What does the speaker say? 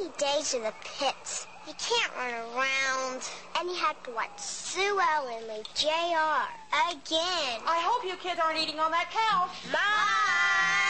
many days in the pits. You can't run around. And you have to watch Sue Ellen and JR again. I hope you kids aren't eating on that couch. Bye!